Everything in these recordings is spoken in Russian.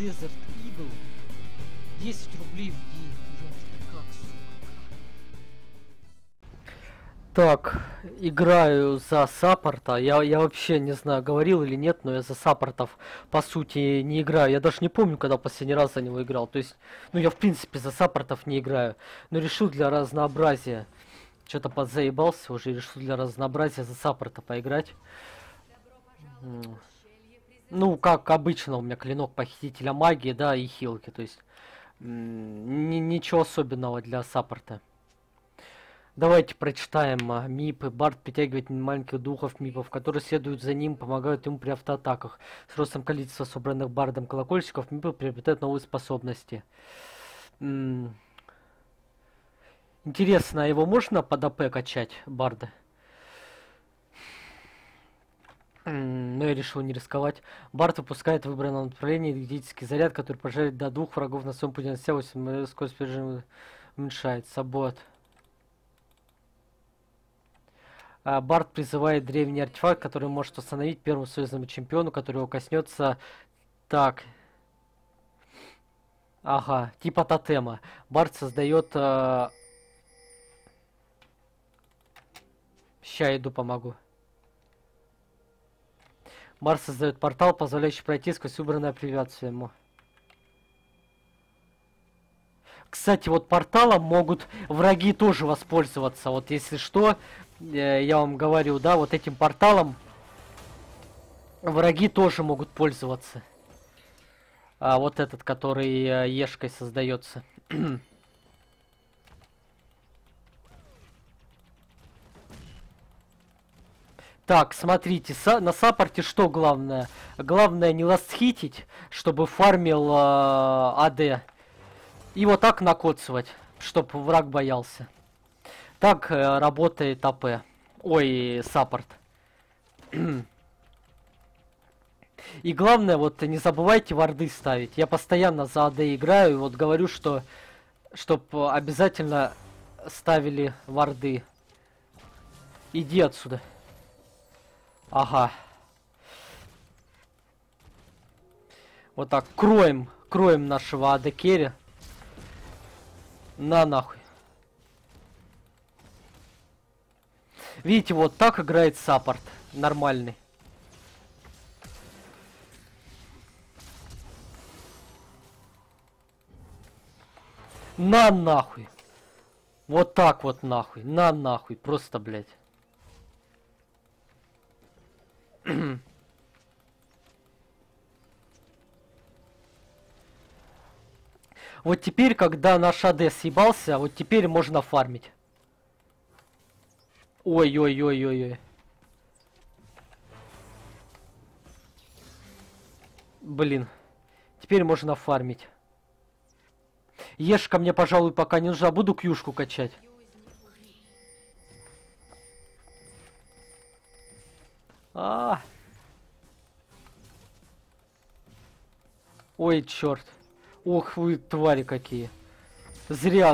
Desert Eagle. 10 рублей в день. Ёпта, как, сука. Так, играю за саппорта. Я вообще не знаю, говорил или нет, но я за саппортов по сути не играю. Я даже не помню, когда последний раз за него играл. То есть, ну я в принципе за саппортов не играю. Но решил для разнообразия. Что-то подзаебался уже, решил для разнообразия за саппорта поиграть. Ну, как обычно, у меня клинок похитителя магии, да, и хилки. То есть, ничего особенного для саппорта. Давайте прочитаем мипы. Бард притягивает маленьких духов мипов, которые следуют за ним, помогают ему при автоатаках. С ростом количества собранных бардом колокольчиков мипы приобретают новые способности. Интересно, а его можно под АП качать, барда? Но я решил не рисковать. Бард выпускает в выбранном направлении энергетический заряд, который поражает до 2 врагов на своем пути на себя, 8 скорость передвижения уменьшается. Бот. Бард призывает древний артефакт, который может установить первому союзному чемпиону, который его коснется. Так. Ага, типа тотема. Бард создает... Ща иду помогу. Бард создает портал, позволяющий пройти сквозь выбранное препятствие ему. Кстати, вот порталом могут враги тоже воспользоваться. Вот если что, я вам говорю, да, вот этим порталом враги тоже могут пользоваться. А вот этот, который ешкой создается. Так, смотрите, на саппорте что главное? Главное не ластхитить, чтобы фармил АД. И вот так накоцывать, чтобы враг боялся. Так работает АП. Ой, саппорт. И главное, вот не забывайте варды ставить. Я постоянно за АД играю, и вот говорю, что чтоб обязательно ставили варды. Иди отсюда. Ага. Вот так, кроем нашего АД керри. На нахуй. Видите, вот так играет саппорт. Нормальный. На нахуй. Вот так вот нахуй. На нахуй. Просто, блядь. Вот теперь, когда наш АД съебался, вот теперь можно фармить. Ой-ой-ой-ой-ой. Блин. Теперь можно фармить. Ешка мне, пожалуй, пока не нужна. Буду кьюшку качать. Ой, черт. Ох вы, твари какие. Зря.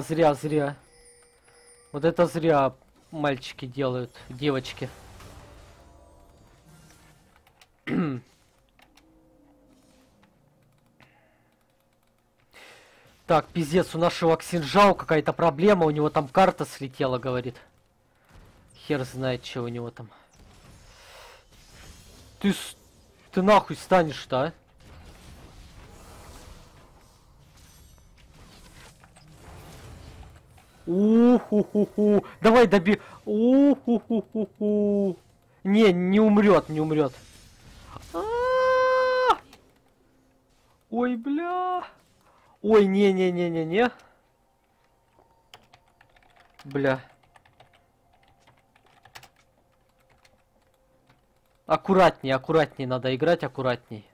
Вот это зря мальчики делают, девочки. Так, пиздец, у нашего Ксинжао какая-то проблема, у него там карта слетела, говорит. Хер знает, что у него там. Ты нахуй станешь-то, а? Уху-ху-ху. Давай доби... Уху-ху-ху-ху. Не умрет, не умрет. Ой, бля. Ой, не. Бля. Аккуратней надо играть, аккуратней.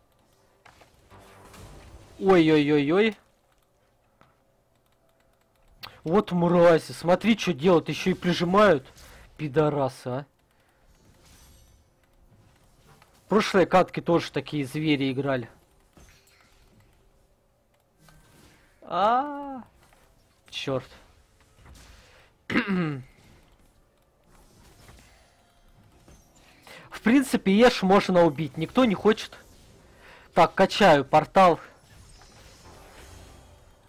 Ой-ой-ой-ой. Вот мрази, смотри, что делают, еще и прижимают. Пидорасы, а. В прошлой катке тоже такие звери играли. Черт. В принципе, Еш можно убить. Никто не хочет. Так, качаю портал.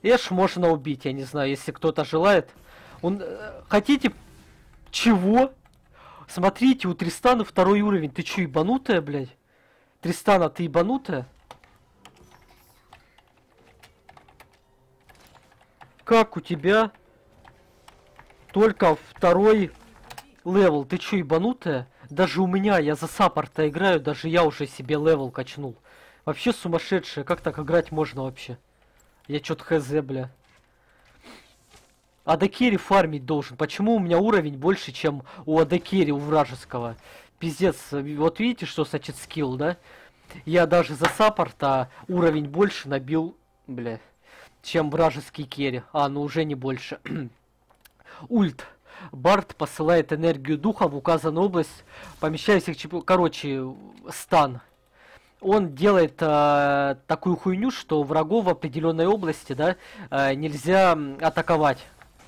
Эш можно убить, я не знаю, если кто-то желает. Он... Хотите... Чего? Смотрите, у Тристана 2-й уровень. Ты чё, ебанутая, блядь? Тристана, ты ебанутая? Как у тебя только 2-й левел? Ты чё, ебанутая? Даже у меня, я за саппорта играю, даже я уже себе левел качнул. Вообще сумасшедшая, как так играть можно вообще? Я чё-то хз, бля. Адекери фармить должен. Почему у меня уровень больше, чем у Адекери, у вражеского? Пиздец. Вот видите, что значит скилл, да? Я даже за саппорта уровень больше набил, бля, чем вражеский керри. А, ну уже не больше. Ульт. Барт посылает энергию духа в указанную область, помещая всех короче, стан. Он делает такую хуйню, что врагов в определенной области, да, нельзя атаковать.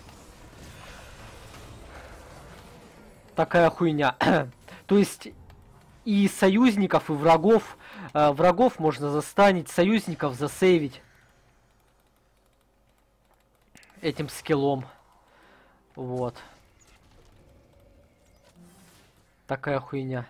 Такая хуйня. То есть и союзников, и врагов. Врагов можно застанить, союзников засейвить этим скиллом. Вот. Такая хуйня.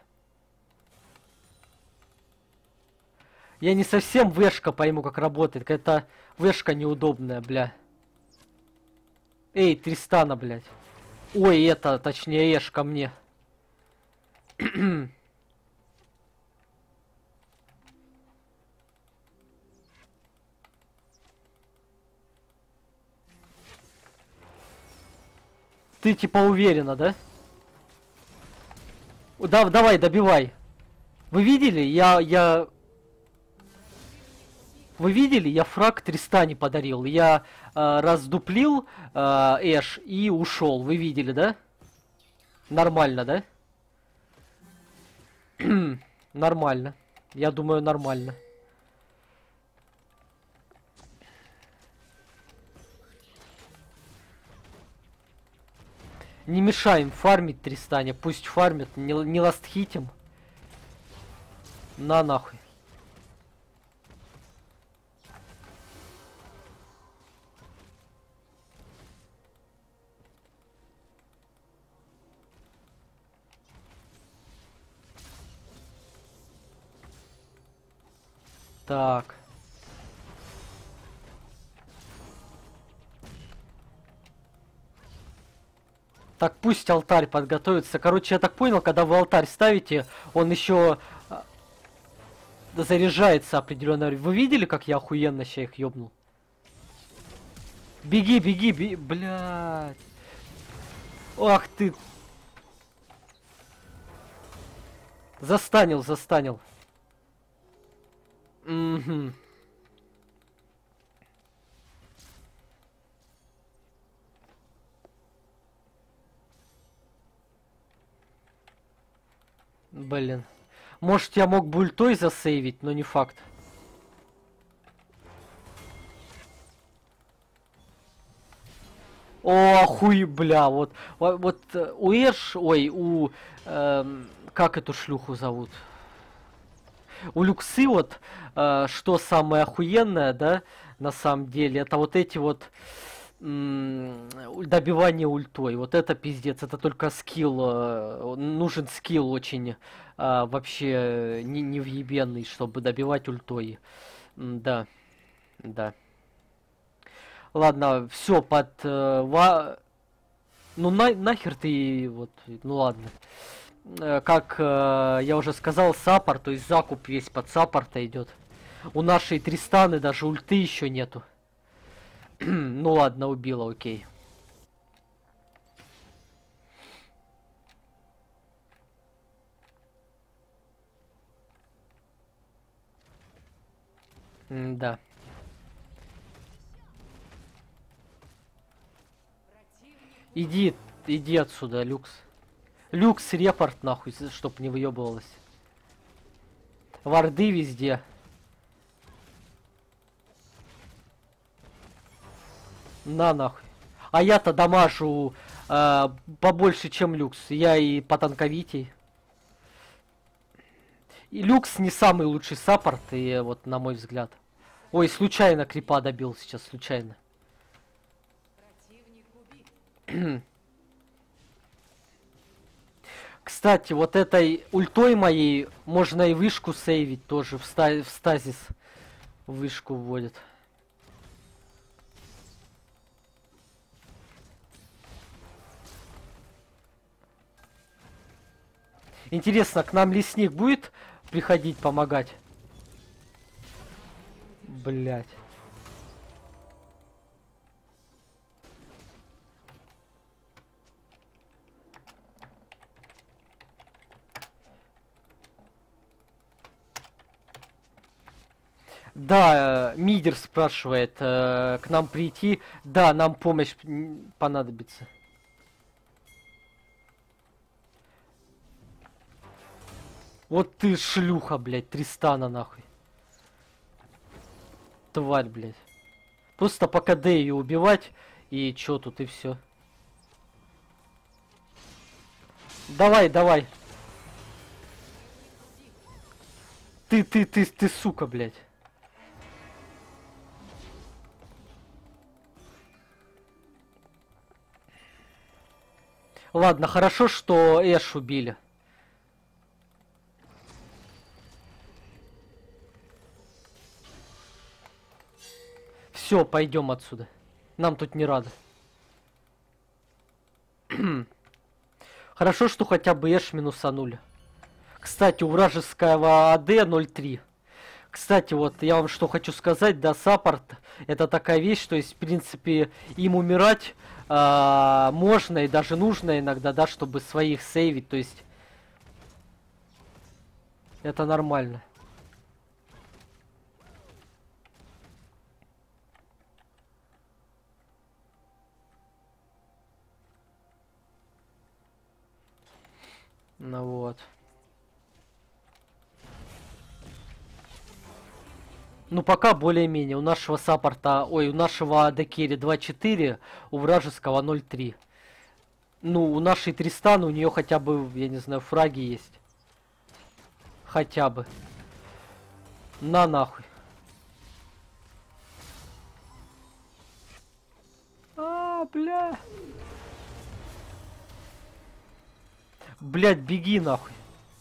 Я не совсем вешка пойму, как работает. Какая-то вешка неудобная, бля. Эй, Тристана, блядь. Ой, это, точнее, Эш ко мне. Ты типа уверена, да? Да, давай, добивай. Вы видели? Вы видели? Я фраг Тристане подарил. Я раздуплил Эш и ушел. Вы видели, да? Нормально, да? Нормально. Я думаю, нормально. Не мешаем фармить Тристане. Пусть фармит. Не ластхитим. На нахуй. Так. Так, пусть алтарь подготовится. Короче, я так понял, когда вы алтарь ставите, он еще заряжается определенно. Вы видели, как я охуенно ща их ёбнул? Беги, беги, беги, блядь. Ах ты. Застанил, застанил. Угу. Блин. Может, я мог бы ультой засейвить, но не факт. О, хуй, бля, вот у Эш, ой, как эту шлюху зовут? У Люксы вот, что самое охуенное, да, на самом деле, это вот эти вот добивание ультой. Вот это пиздец, это только скилл, нужен скилл очень вообще невъебенный, чтобы добивать ультой. Да, да. Ладно, все ну нахер ты вот, ну ладно. Как я уже сказал, саппорт, то есть закуп весь под саппорта идет. У нашей Тристаны даже ульты еще нету. Ну ладно, убила, окей. Да. Иди отсюда, Люкс. Люкс, репорт нахуй, чтоб не выебывалось. Варды везде. На нахуй. А я-то дамажу побольше, чем Люкс. Я и потанковитей. И Люкс не самый лучший саппорт, и вот на мой взгляд. Ой, случайно крипа добил сейчас, случайно. Кстати, вот этой ультой моей можно и вышку сейвить тоже. В стазис вышку вводит. Интересно, к нам лесник будет приходить помогать? Блять. Да, Мидер спрашивает, к нам прийти. Да, нам помощь понадобится. Вот ты шлюха, блядь, Тристана нахуй. Тварь, блядь. Просто по КД ее убивать, и чё тут, и все. Давай, давай. Ты, сука, блядь. Ладно, хорошо, что Эш убили. Все, пойдем отсюда. Нам тут не рады. Хорошо, что хотя бы Эш минусанули. Кстати, у вражеского АД 0.3. Кстати, вот я вам что хочу сказать, да, саппорт это такая вещь, что есть, в принципе, им умирать можно и даже нужно иногда, да, чтобы своих сейвить, то есть это нормально. Ну вот. Ну, пока более-менее. У нашего саппорта, ой, у нашего Адекери 2.4, у вражеского 0.3. Ну, у нашей Тристана, у нее хотя бы, я не знаю, фраги есть. Хотя бы. На нахуй. Бля. Блять, беги нахуй.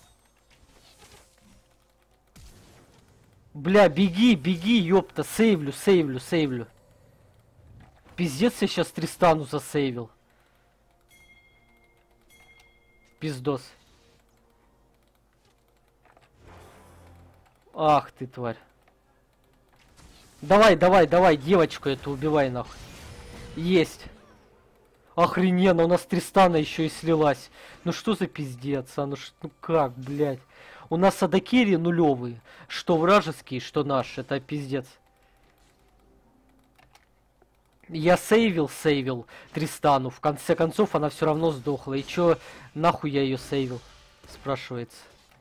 Бля, беги, беги, ёпта, сейвлю, сейвлю, сейвлю. Пиздец, я сейчас Тристану засейвил. Пиздос. Ах ты, тварь. Давай, давай, давай, девочку эту убивай нахуй. Есть. Охрененно, у нас Тристана еще и слилась. Ну что за пиздец, а? Ну как, блядь. У нас Адакири нулевые. Что вражеские, что наш. Это пиздец. Я сейвил Тристану. В конце концов она все равно сдохла. И чё, нахуй я ее сейвил? Спрашивается.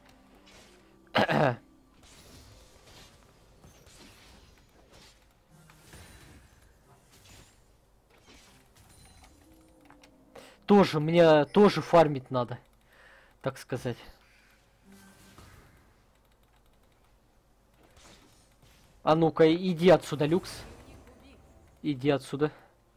Тоже, мне тоже фармить надо. Так сказать. А ну-ка, иди отсюда, Люкс. Иди отсюда.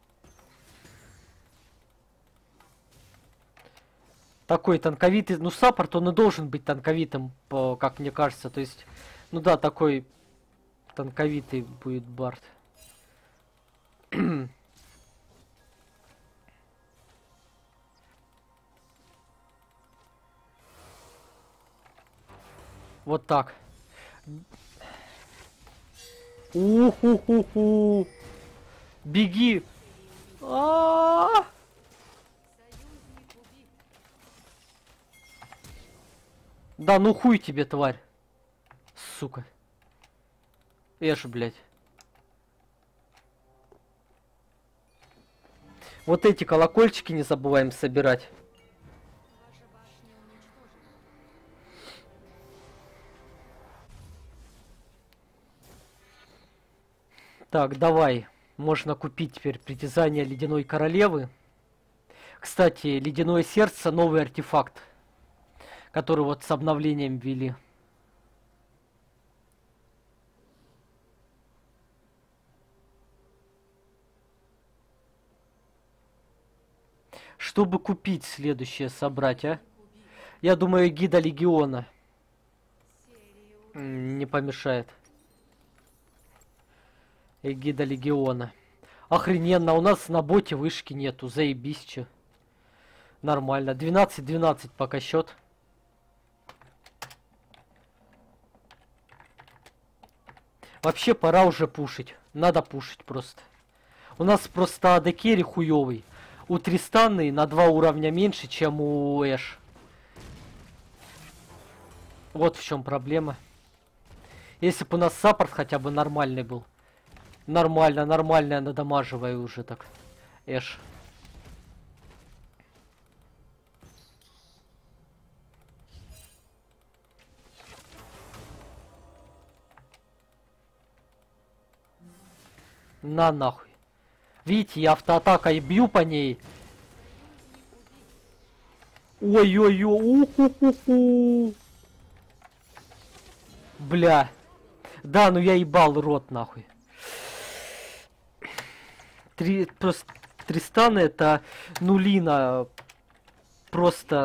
Такой танковитый. Ну, саппорт, он и должен быть танковитым, как мне кажется. То есть, ну да, такой танковитый будет Барт. Вот так. Уху-ху-ху. Беги. А-а-а! Да ну хуй тебе, тварь. Сука. Эш, блядь. Вот эти колокольчики не забываем собирать. Так, давай. Можно купить теперь притязание Ледяной Королевы. Кстати, Ледяное Сердце — новый артефакт, который вот с обновлением ввели. чтобы купить следующее собрать, а? Я думаю, гида легиона не помешает. Эгида легиона. Охрененно, у нас на боте вышки нету, заебись, чё. Нормально. 12-12 пока счет. Вообще пора уже пушить. Надо пушить просто. У нас просто АД керри хуёвый. У Тристаны на 2 уровня меньше, чем у Эш. Вот в чем проблема. Если бы у нас саппорт хотя бы нормальный был. Нормально, нормально я надамаживаю уже так. Эш. На нахуй. Видите, я автоатакой бью по ней. Ой-ой-ой, уху-ху-ху. Бля. Да, ну я ебал рот нахуй. Просто Тристана это нулина. Просто...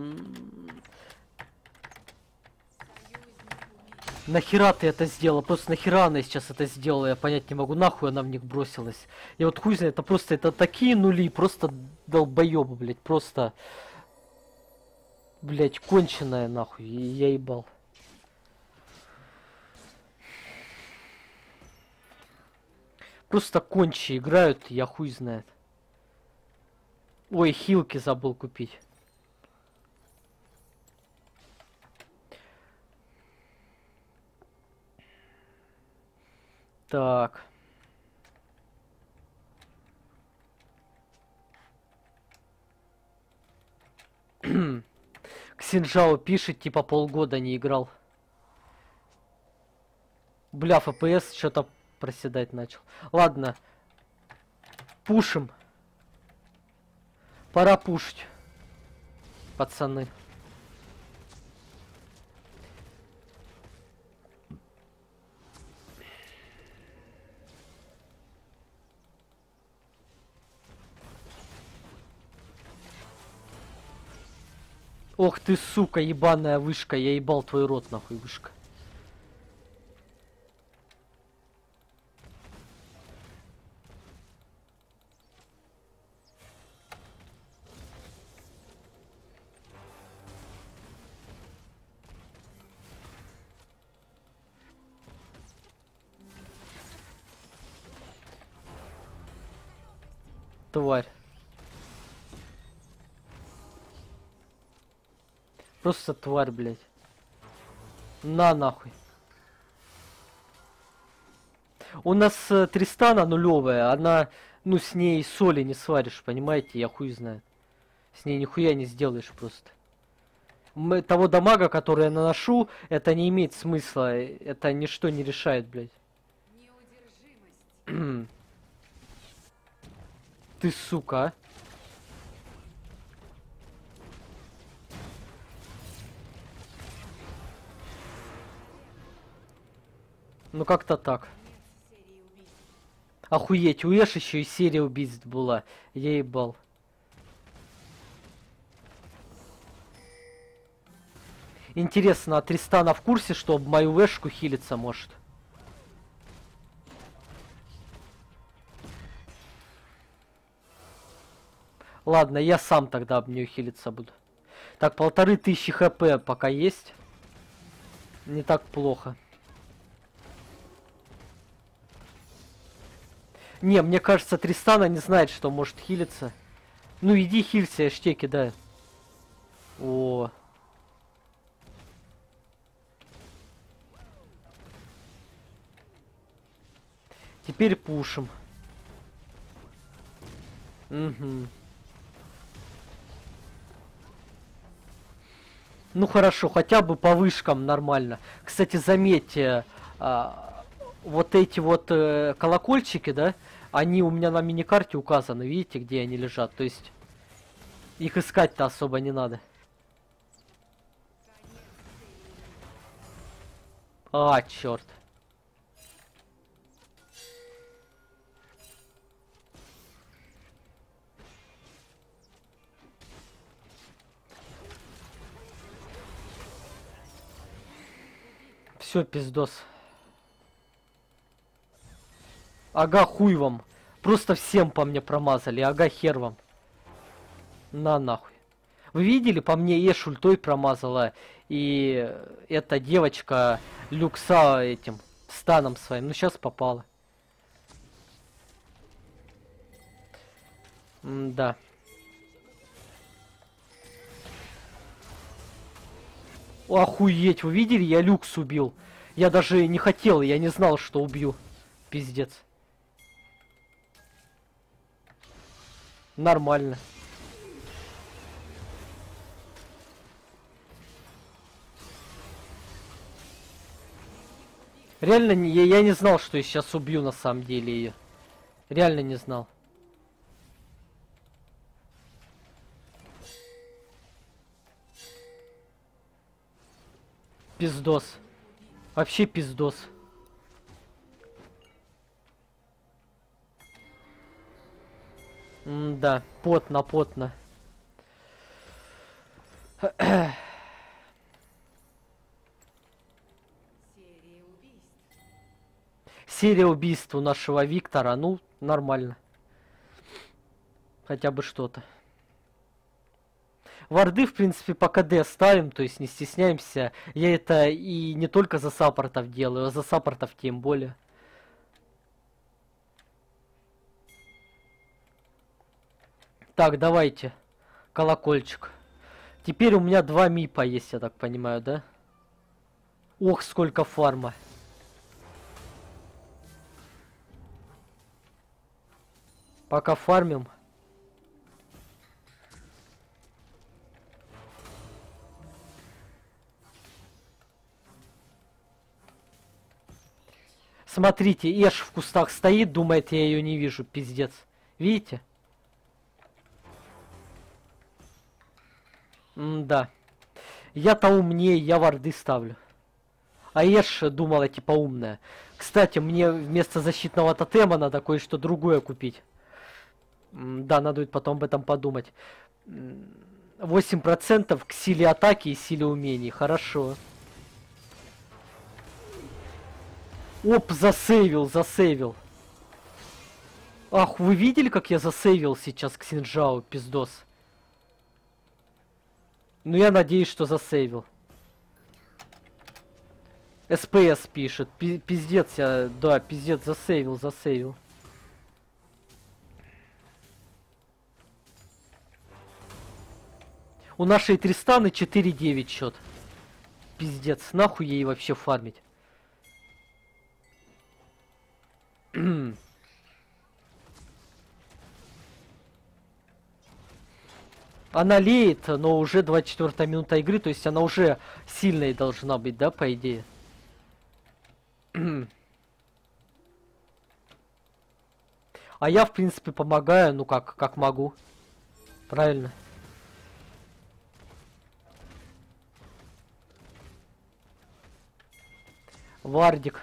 Нахера ты это сделала? Просто нахера она сейчас это сделала? Я понять не могу. Нахуй она в них бросилась. Я вот хуй знает, это просто это такие нули. Просто долбоёбы, блядь. Просто... Блядь, конченая нахуй. Я ебал. Просто кончи играют, я хуй знает. Ой, хилки забыл купить. Так. Ксинжао пишет, типа полгода не играл. Бля, ФПС что-то проседать начал. Ладно. Пушим. Пора пушить. Пацаны. Ох ты, сука, ебаная вышка. Я ебал твой рот, нахуй, вышка. Тварь. Просто тварь, блядь. На нахуй. У нас Тристана нулевая, она, ну, с ней соли не сваришь, понимаете, я хуй знаю. С ней нихуя не сделаешь просто. Того дамага, который я наношу, это не имеет смысла, это ничто не решает, блядь. Ты сука, а? Ну как-то так. Охуеть, у Эш еще и серия убийств была. Я ебал. Интересно, а Тристана в курсе, что мою Эшку хилиться может? Ладно, я сам тогда об нее хилиться буду. Так, 1500 хп пока есть. Не так плохо. Не, мне кажется, Тристана не знает, что может хилиться. Ну иди хилься, эштеки, да. О. Теперь пушим. Угу. Ну хорошо, хотя бы по вышкам нормально. Кстати, заметьте, вот эти вот колокольчики, да, они у меня на миникарте указаны, видите, где они лежат. То есть их искать-то особо не надо. А, черт. Все, пиздос. Ага, хуй вам. Просто всем по мне промазали. Ага, хер вам. На нахуй. Вы видели, по мне Эш ультой промазала. И эта девочка Люкса этим станом своим. Ну, сейчас попала. Да. Охуеть, вы видели? Я Люкс убил. Я даже не хотел, я не знал, что убью. Пиздец. Нормально. Реально, я не знал, что я сейчас убью на самом деле ее. Реально не знал. Пиздос. Вообще пиздос. Да, потно, потно. Серия убийств у нашего Виктора, ну, нормально. Хотя бы что-то. Варды, в принципе, по КД ставим, то есть не стесняемся. Я это и не только за саппортов делаю, а за саппортов тем более. Так, давайте. Колокольчик. Теперь у меня 2 мипа есть, я так понимаю, да? Ох, сколько фарма. Пока фармим. Смотрите, Эш в кустах стоит, думает, я ее не вижу, пиздец. Видите? Да. Я-то умнее, я варды ставлю. А Эш думала, типа, умная. Кстати, мне вместо защитного тотема надо кое-что другое купить. Да, надо будет потом об этом подумать. 8% к силе атаки и силе умений. Хорошо. Оп, засейвил, засейвил. Ах, вы видели, как я засейвил сейчас Ксинжао, пиздос? Ну, я надеюсь, что засейвил. СПС пишет. Пиздец, я... Да, пиздец, засейвил, засейвил. У нашей Тристаны 4-9 счет. Пиздец, нахуй ей вообще фармить. Она леет, но уже 24 минута игры, то есть она уже сильной должна быть, да, по идее? А я, в принципе, помогаю, ну как могу. Правильно. Вардик.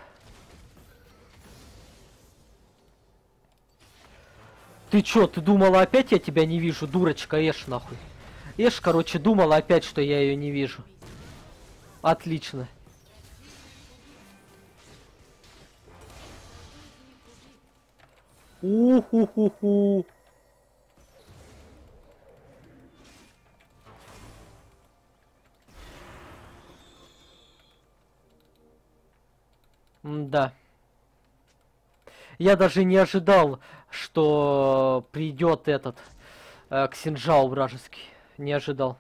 Ты чё, ты думала опять я тебя не вижу, дурочка, Эш нахуй. Эш, короче, думала опять, что я ее не вижу. Отлично. Уху-ху-ху. Да. Я даже не ожидал, что придет этот Ксинжао вражеский. Не ожидал.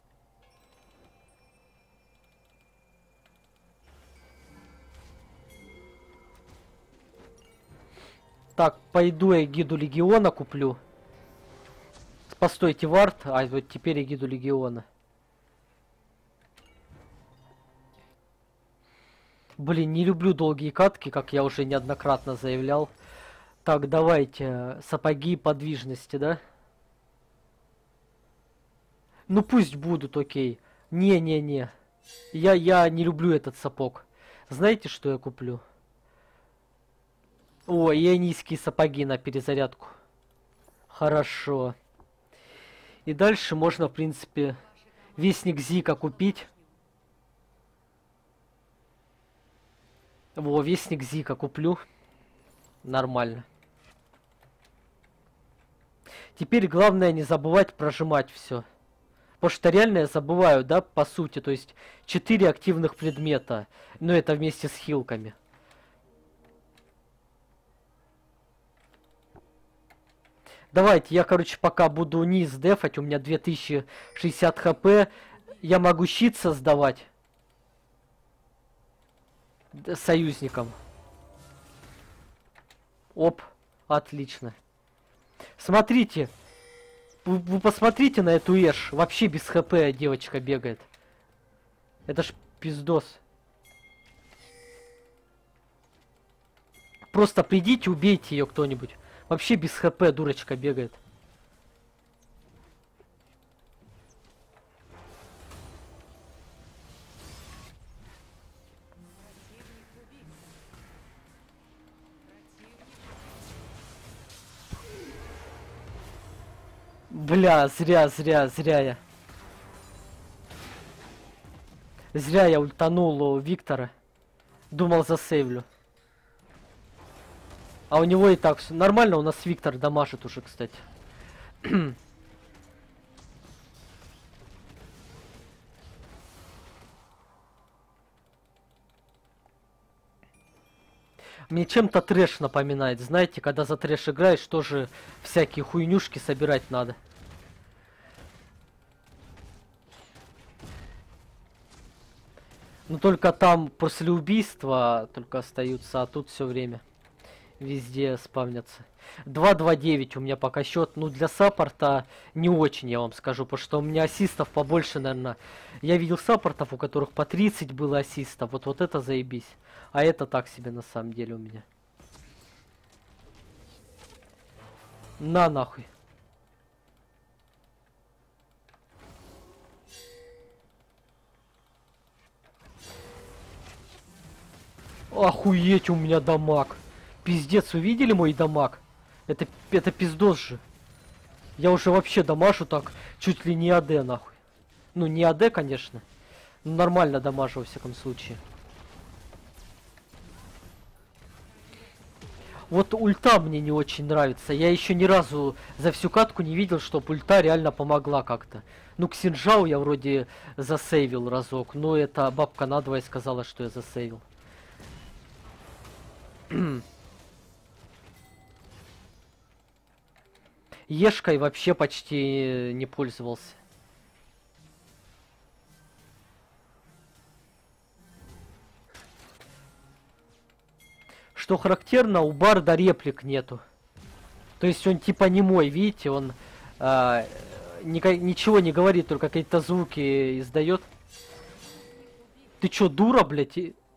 Так, пойду я гиду Легиона куплю. Постойте, вард. А, вот теперь я гиду Легиона. Блин, не люблю долгие катки, как я уже неоднократно заявлял. Так, давайте. Сапоги подвижности, да? Ну пусть будут, окей. Не-не-не. Я не люблю этот сапог. Знаете, что я куплю? О, ионийские сапоги на перезарядку. Хорошо. И дальше можно, в принципе, вестник Зика купить. Во, вестник Зика куплю. Нормально. Теперь главное не забывать прожимать все. Потому что реально я забываю, да, по сути. То есть 4 активных предмета. Но это вместе с хилками. Давайте, я, короче, пока буду низ дефать. У меня 2060 хп. Я могу щит создавать. Союзникам. Оп, отлично. Смотрите. Вы посмотрите на эту Эш. Вообще без хп девочка бегает. Это ж пиздос. Просто придите, убейте ее кто-нибудь. Вообще без хп дурочка бегает. Бля, зря я. Зря я ультанул у Виктора. Думал, засейвлю. А у него и так все нормально, у нас Виктор дамажит уже, кстати. Мне чем-то трэш напоминает, знаете, когда за трэш играешь, тоже всякие хуйнюшки собирать надо. Но только там после убийства только остаются, а тут все время. Везде спавнятся. 2-2-9 у меня пока счет. Ну, для саппорта не очень, я вам скажу. Потому что у меня ассистов побольше, наверное. Я видел саппортов, у которых по 30 было ассистов. Вот это заебись. А это так себе на самом деле у меня. На нахуй. Охуеть, у меня дамаг. Пиздец, увидели мой дамаг? Это пиздос же. Я уже вообще дамажу так, чуть ли не АД нахуй. Ну, не АД, конечно. Но нормально дамажу во всяком случае. Вот ульта мне не очень нравится. Я еще ни разу за всю катку не видел, чтобы ульта реально помогла как-то. Ну, Ксинжау я вроде засейвил разок. Но это бабка надвое сказала, что я засейвил. Ешкой вообще почти не пользовался. Что характерно, у Барда реплик нету. То есть он типа немой, видите, он ничего не говорит, только какие-то звуки издает. Ты чё, дура, блядь?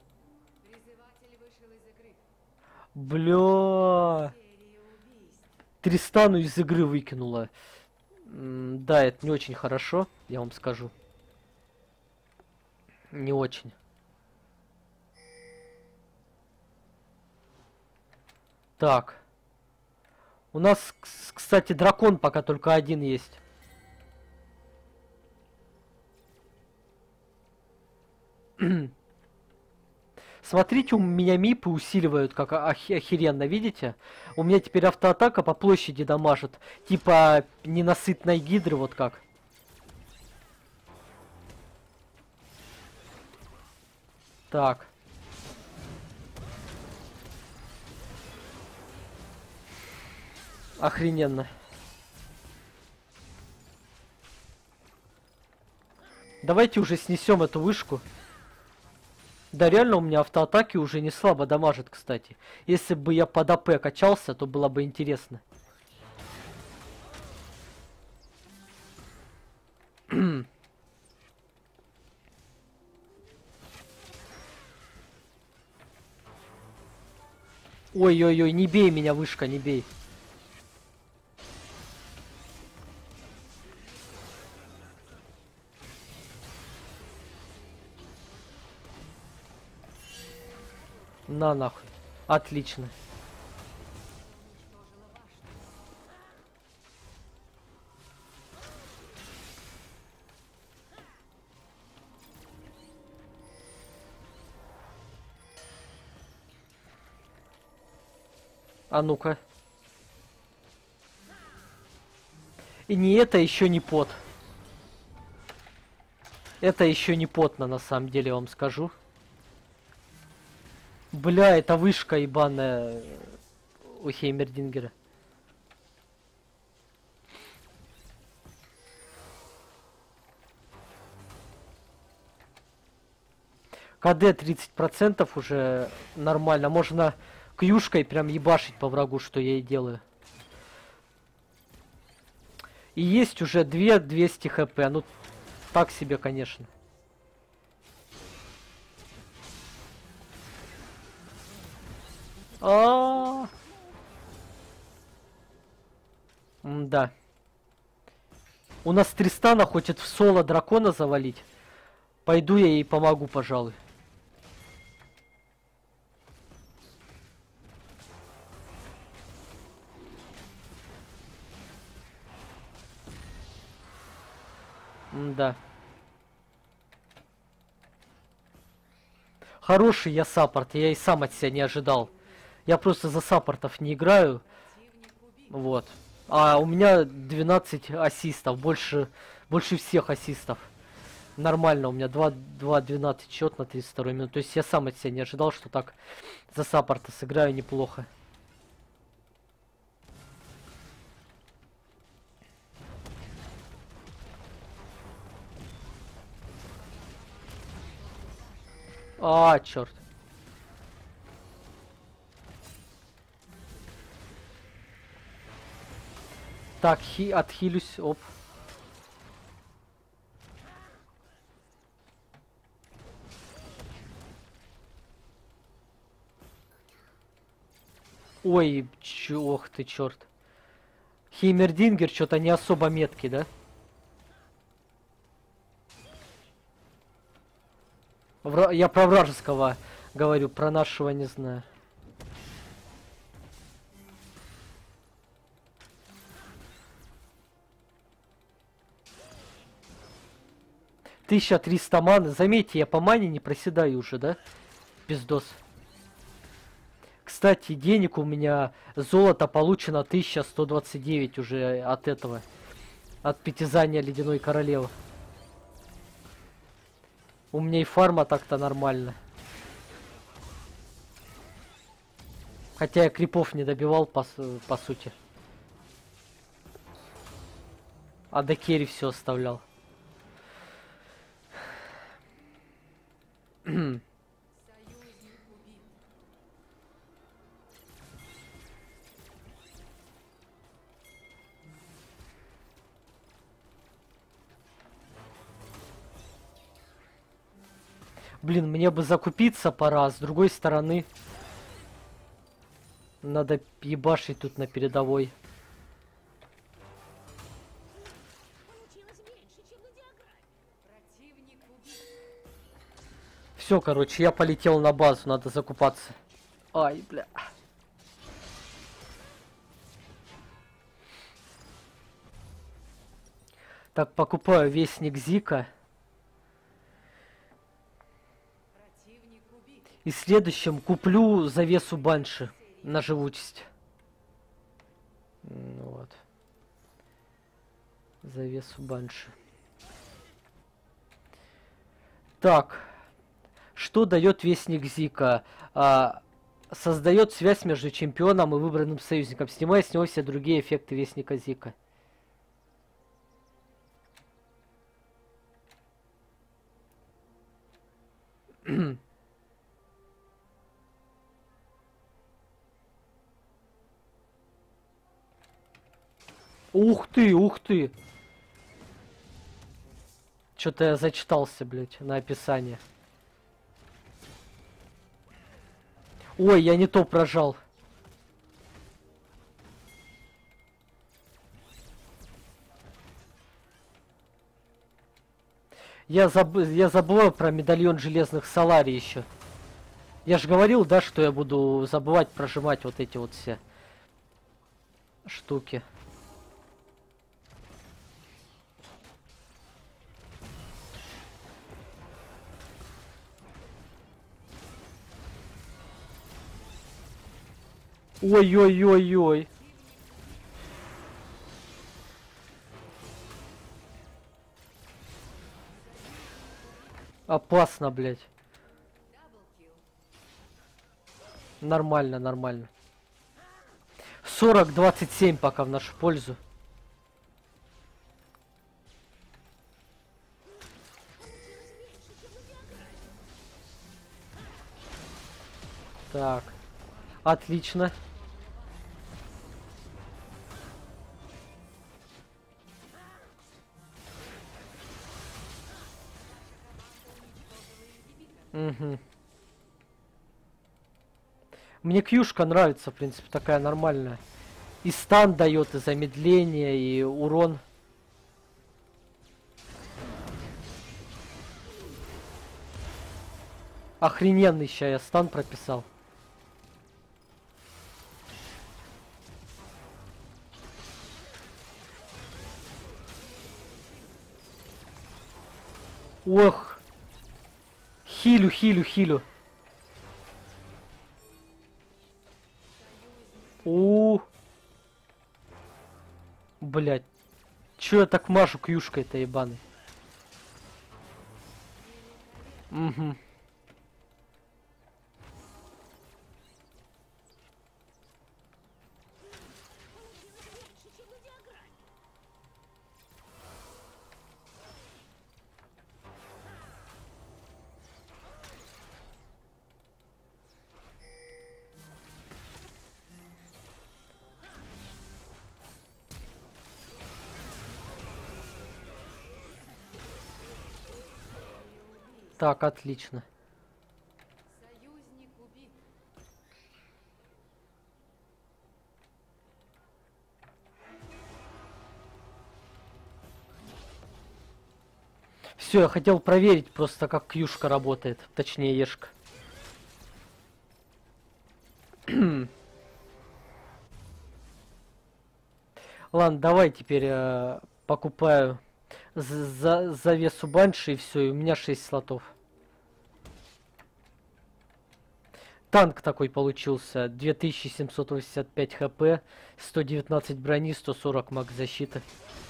Бля. Тристану из игры выкинула. Да, это не очень хорошо, я вам скажу. Не очень. Так. У нас, кстати, дракон пока только один есть. Смотрите, у меня мипы усиливают как охеренно, видите? У меня теперь автоатака по площади дамажит. Типа ненасытной гидры, вот как. Так. Охрененно. Давайте уже снесем эту вышку. Да, реально у меня автоатаки уже не слабо дамажит, кстати. Если бы я под АП качался, то было бы интересно. Ой-ой-ой, не бей меня, вышка, не бей. На нахуй. Отлично. А ну-ка. И не это еще не пот. Это еще не потно, на самом деле, я вам скажу. Бля, это вышка ебаная у Хеймердингера. КД 30% уже нормально. Можно кьюшкой прям ебашить по врагу, что я и делаю. И есть уже 200 хп. Ну, так себе, конечно. Да. У нас Тристана хочет в соло дракона завалить. Пойду я ей помогу, пожалуй. Да. Хороший я саппорт, я и сам от себя не ожидал. Я просто за саппортов не играю. Вот. А у меня 12 ассистов, больше всех ассистов. Нормально, у меня 2-12 счет на 32 минут. То есть я сам от себя не ожидал, что так за саппорта сыграю неплохо. А, черт. Так, отхилюсь, оп. Ой, ох ты, черт. Хеймердингер что-то не особо меткий, да? Я про вражеского говорю, про нашего не знаю. Тысяча 300 маны. Заметьте, я по мане не проседаю уже, да? Пиздос. Кстати, денег у меня золото получено 1129 уже от этого. От притязания Ледяной Королевы. У меня и фарма так-то нормально. Хотя я крипов не добивал, по сути. А до керри все оставлял. Блин, мне бы закупиться пора, с другой стороны. Надо ебашить тут на передовой. Все, короче, я полетел на базу, надо закупаться. Ай, бля. Так, покупаю вестник Зика. И следующем куплю завесу Банши на живучесть. Вот. Завесу Банши. Так. Что дает вестник Зика? Создает связь между чемпионом и выбранным союзником, снимая с него все другие эффекты вестника Зика. Ух ты, ух ты. Что-то я зачитался, блядь, на описание. Ой, я не то прожал. Я забываю про медальон железных Солари еще. Я же говорил, да, что я буду забывать прожимать вот эти вот все штуки. Ой-ой-ой-ой. Опасно, блядь. Нормально, нормально. 40-27 пока в нашу пользу. Так. Отлично. Угу. Мне кьюшка нравится, в принципе, такая нормальная. И стан дает, и замедление, и урон. Охрененный ща я стан прописал. Ох. Хилю, хилю, хилю. Блять. Чё я так машу кьюшкой-то ебаный? Угу. Так, отлично. Союзник убит. Все, я хотел проверить просто, как кьюшка работает. Точнее, ешка. Ладно, давай теперь покупаю завесу банши и все, и у меня 6 слотов. Танк такой получился. 2785 хп, 119 брони, 140 маг защиты.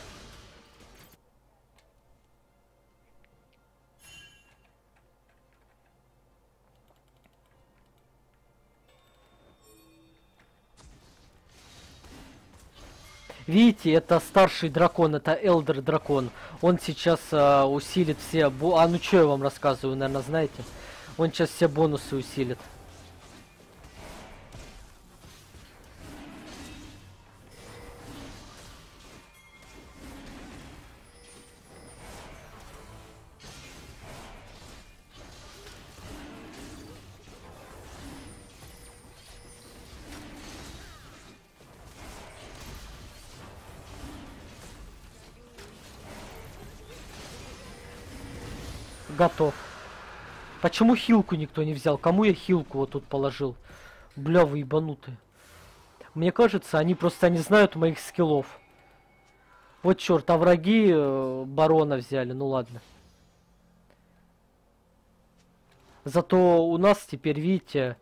Видите, это старший дракон, это Элдер дракон. Он сейчас усилит все... ну что я вам рассказываю, наверное, знаете. Он сейчас все бонусы усилит. Готов. Почему хилку никто не взял? Кому я хилку вот тут положил? Бля, вы ебанутые. Мне кажется, они просто не знают моих скиллов. Вот черт, а враги барона взяли, ну ладно. Зато у нас теперь, видите,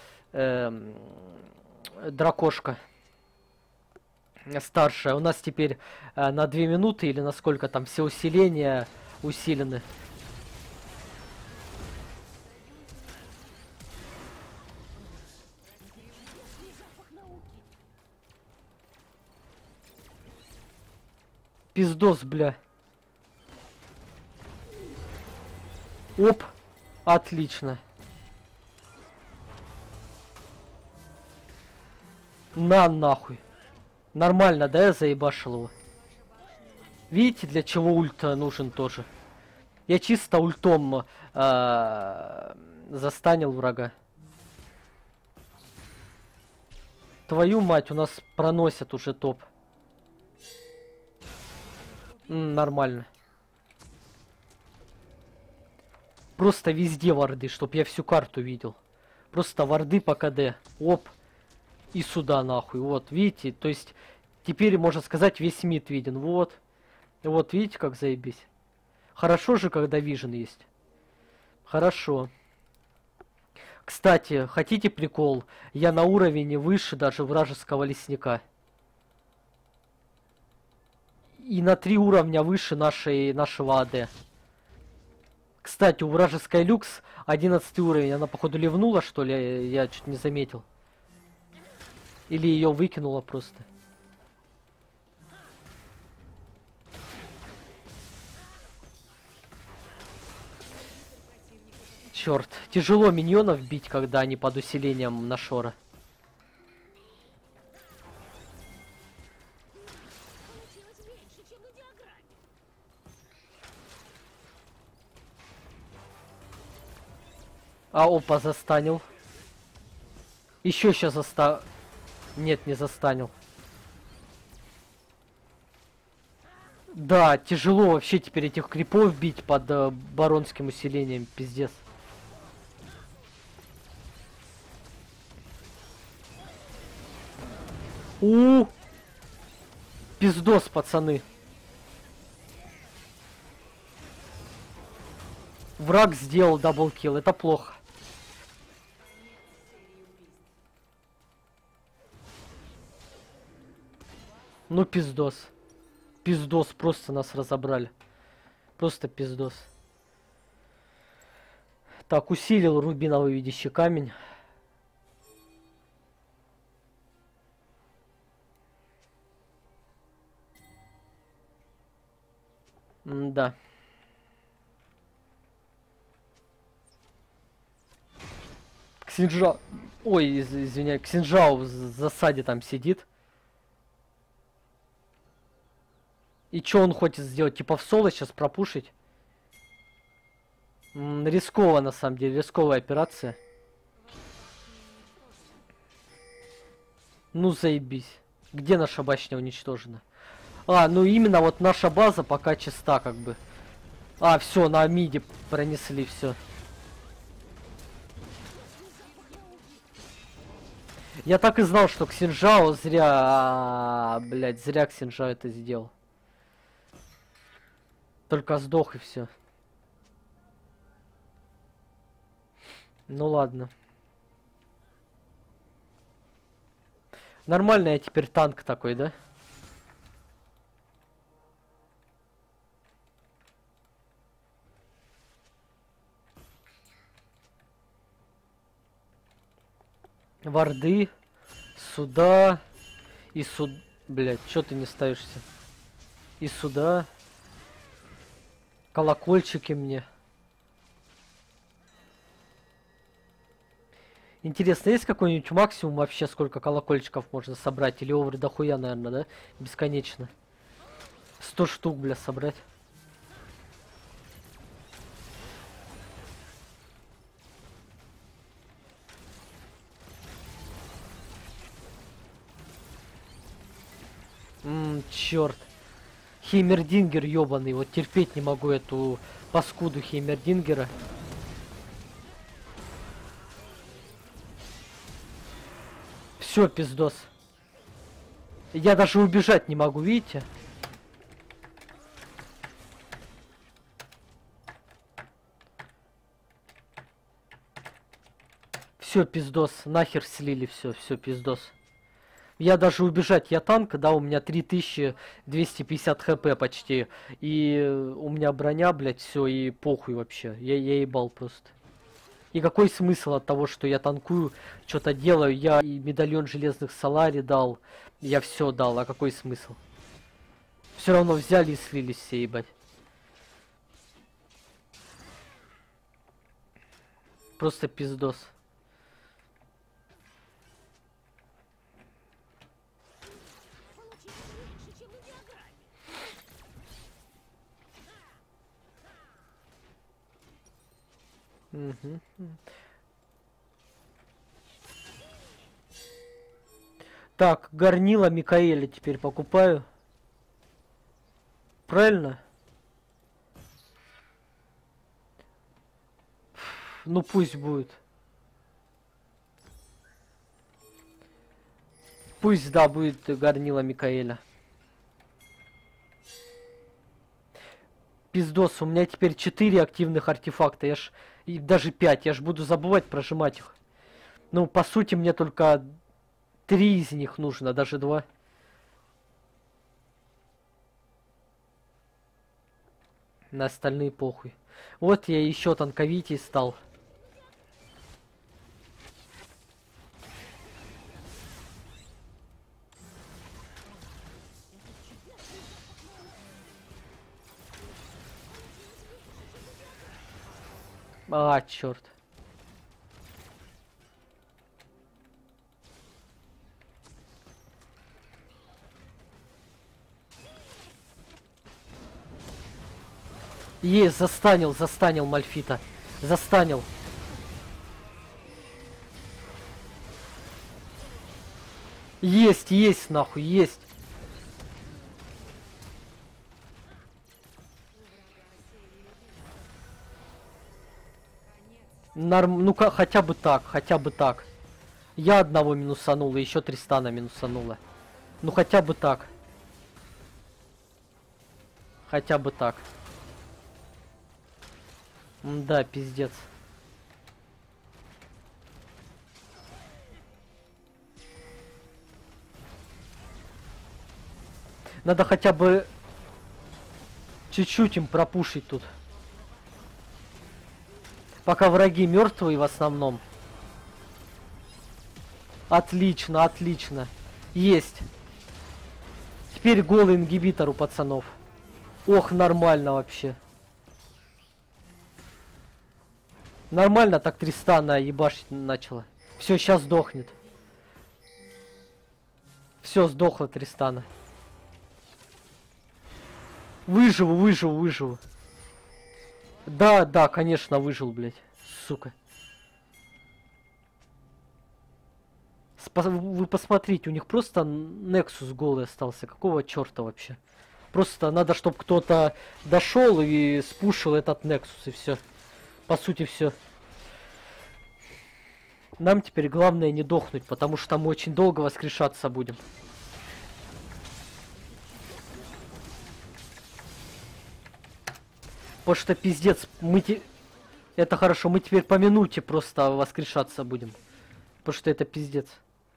дракошка старшая. У нас теперь на 2 минуты или на сколько там все усиления усилены. Пиздос, бля. Оп. Отлично. На нахуй. Нормально, да, я заебашил его. Видите, для чего ульт нужен тоже? Я чисто ультом застанил врага. Твою мать, у нас проносят уже топ. Нормально. Просто везде варды, чтоб я всю карту видел. Просто варды по КД. Оп. И сюда нахуй. Вот, видите? То есть, теперь, можно сказать, весь мид виден. Вот. Вот, видите, как заебись. Хорошо же, когда вижен есть. Хорошо. Кстати, хотите прикол? Я на уровне выше даже вражеского лесника. И на 3 уровня выше нашего АД. Кстати, у вражеской люкс 11 уровень. Она, походу, ливнула, что ли? Я чуть не заметил. Или ее выкинула просто. Черт, тяжело миньонов бить, когда они под усилением Нашора. А, опа, застанил. Еще сейчас Нет, не застанил. Да, тяжело вообще теперь этих крипов бить под баронским усилением, пиздец. Пиздос, пацаны. Враг сделал даблкил, это плохо. Ну пиздос. Пиздос, просто нас разобрали. Просто пиздос. Так, усилил рубиновый видящий камень. Да. Ксинжао... Ой, извиняюсь, Ксинжао в засаде там сидит. И что он хочет сделать? Типа в соло сейчас пропушить? Рисково, на самом деле, рисковая операция. Ну заебись. Где наша башня уничтожена? А, ну именно вот наша база пока чиста, как бы. А, все, на миде пронесли все. Я так и знал, что Ксинжао зря... блядь, зря Ксинжао это сделал. Только сдох и все. Ну ладно. Нормально я теперь танк такой, да? Варды. Сюда. И сюда. Блять, что ты не ставишься? И сюда. Колокольчики мне. Интересно, есть какой-нибудь максимум вообще, сколько колокольчиков можно собрать? Или овры дохуя, наверное, да? Бесконечно. 100 штук, бля, собрать. Черт. Хеймердингер ёбаный. Вот терпеть не могу эту паскуду Хеймердингера. Все, пиздос. Я даже убежать не могу, видите? Все, пиздос. Нахер слили все, все, пиздос. Я даже убежать, я танк, да, у меня 3250 хп почти. И у меня броня, блядь, все, и похуй вообще. Я ебал просто. И какой смысл от того, что я танкую, что-то делаю? Я и медальон железных Солари дал, я все дал, а какой смысл? Все равно взяли и слились все, ебать. Просто пиздос. Угу. Так, горнила Микаэля теперь покупаю. Правильно? Ну пусть будет. Пусть, да, будет горнила Микаэля. Пиздос, у меня теперь 4 активных артефакта. Я ж... И даже 5. Я ж буду забывать прожимать их. Ну, по сути, мне только 3 из них нужно, даже 2. На остальные похуй. Вот я еще танковитей стал. А, черт. Есть, застанил Мальфита. Застанил. Есть, нахуй, есть. Ну-ка, хотя бы так, хотя бы так. Я одного минусанул, и еще Тристана минусанула. Ну хотя бы так. Хотя бы так. Да, пиздец. Надо хотя бы чуть-чуть им пропушить тут. Пока враги мертвые в основном. Отлично, отлично. Есть. Теперь голый ингибитор у пацанов. Ох, нормально вообще. Нормально так Тристана ебашить начала. Все, сейчас сдохнет. Все, сдохла Тристана. Выживу. Да, конечно, выжил, блядь. Сука. Вы посмотрите, у них просто Nexus голый остался. Какого черта вообще? Просто надо, чтобы кто-то дошел и спушил этот Nexus, и все. По сути, все. Нам теперь главное не дохнуть, потому что мы очень долго воскрешаться будем. Потому что пиздец, это хорошо, мы теперь по минуте просто воскрешаться будем. Потому что это пиздец.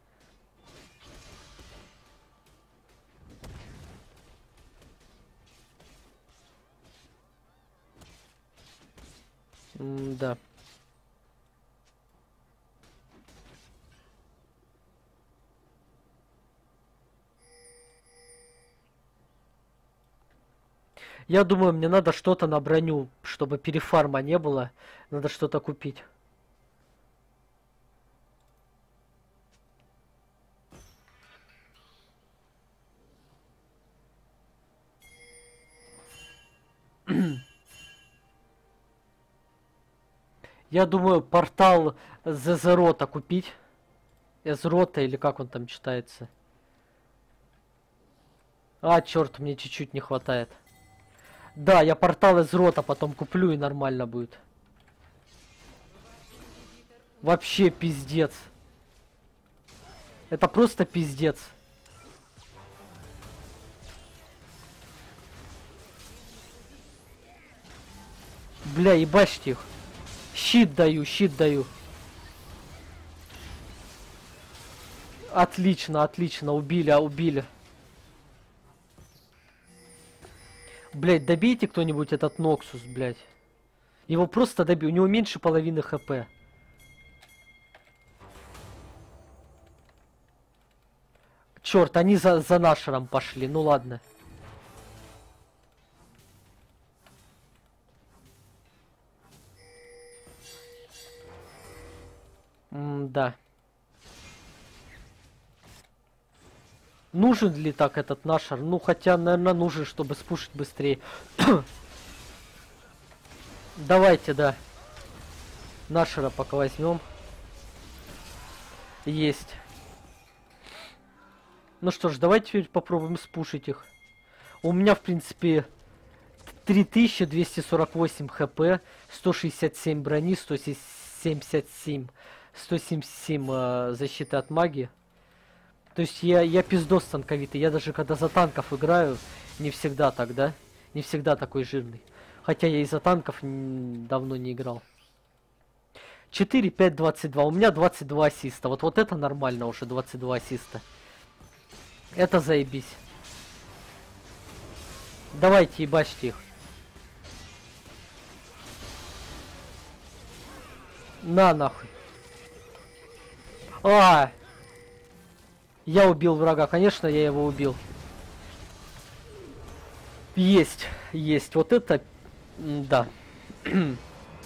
Да. Я думаю, мне надо что-то на броню, чтобы перефарма не было. Надо что-то купить. Я думаю, портал Зезерота купить. Эзрота, или как он там читается. А, черт, мне чуть-чуть не хватает. Да, я портал Эзрота потом куплю, и нормально будет. Вообще пиздец. Это просто пиздец. Бля, ебашьте их. Щит даю. Отлично, убили. Блять, добейте кто-нибудь этот Ноксус, блять. Его просто добей, у него меньше половины хп. Черт, они за нашером пошли, ну ладно. Да. Нужен ли так этот нашер? Ну, хотя, наверное, нужен, чтобы спушить быстрее. Давайте, да. Нашера пока возьмем. Есть. Ну что ж, давайте теперь попробуем спушить их. У меня, в принципе, 3248 хп, 167 брони, 177 защиты от магии. То есть я пиздос танковитый. Я даже когда за танков играю, не всегда так, да? Не всегда такой жирный. Хотя я и за танков давно не играл. 4, 5, 22. У меня 22 ассиста. Вот это нормально уже, 22 ассиста. Это заебись. Давайте ебачьте их. На нахуй. А! Я убил врага, конечно, я его убил. Есть, есть. Вот это, да.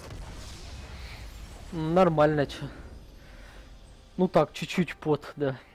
Нормально, чё. Ну так, чуть-чуть пот, да.